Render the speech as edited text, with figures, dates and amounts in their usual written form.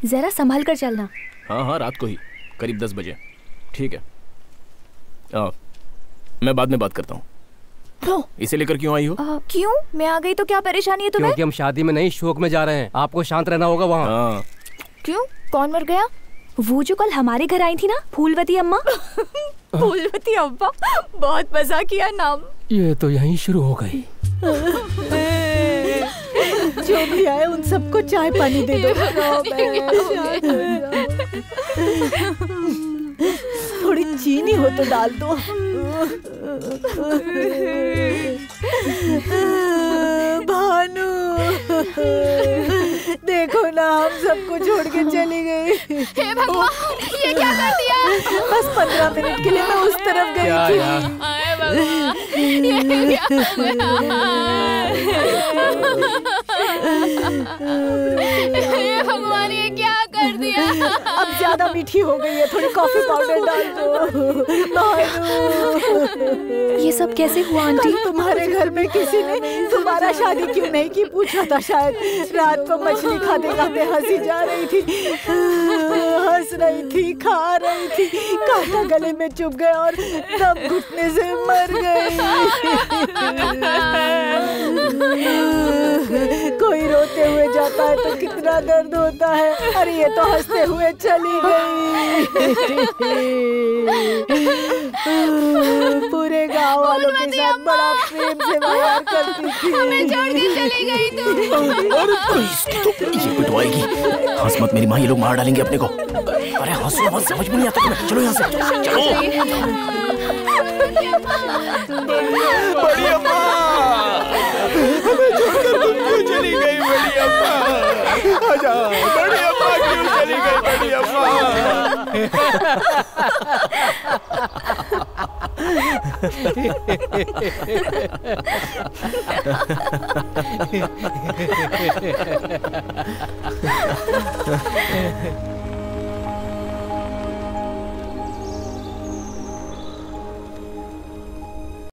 जरा संभल कर चलना। हाँ हाँ, रात को ही, करीब 10 बजे। ठीक है, मैं बाद में बात करता हूँ। इसे लेकर क्यों आई हो? क्यों? मैं आ गई तो क्या परेशानी है तुम्हें? क्योंकि हम शादी में नहीं, शोक में जा रहे हैं। आपको शांत रहना होगा वहाँ। क्यों? कौन मर गया? वो जो कल हमारे घर आई थी ना, फूलवती अम्मा। फूलवती अम्मा, बहुत मजा किया नाम। ये तो यहीं शुरू हो गई। जो भी आए उन सबको चाय पानी दे दो। थोड़ी चीनी हो तो डाल दो। भानु, देखो ना, हम सबको छोड़ के चली गई। हे भगवान, ये क्या कर दिया? बस 15 मिनट के लिए मैं उस तरफ गई थी। हाय भगवान, ये भगवान, ये क्या कर दिया? अब ज्यादा मीठी हो गई है, थोड़ी कॉफी पाउडर डाल दो। ये सब कैसे हुआ आंटी? तुम्हारे घर में किसी ने दोबारा शादी क्यों नहीं की पूछा था शायद। रात को मछली खाते खाते हंसी जा रही थी, हंस रही थी, खा रही थी, कांटा गले में चुभ गया और दम घुटने से मर गई। कोई रोते हुए जाता है तो कितना दर्द होता है, अरे ये तो हंसते हुए चली गई। पूरे गांव वालों के साथ बड़ा प्रेम से व्यवहार करती थी। हमें छोड़ के चली गई तुम। ये पिटवाएगी। हंस मत मेरी माँ, ये लोग मार डालेंगे अपने को। अरे हंसो मत, समझ में नहीं आता तुम्हें। चलो यहाँ से, चलो। बड़ी अम्मा, हमें छोड़कर तुम क्यों चली गई बड़ी अम्मा? आजा, बड़ी अम्मा क्यों चली गई बड़ी अम्मा?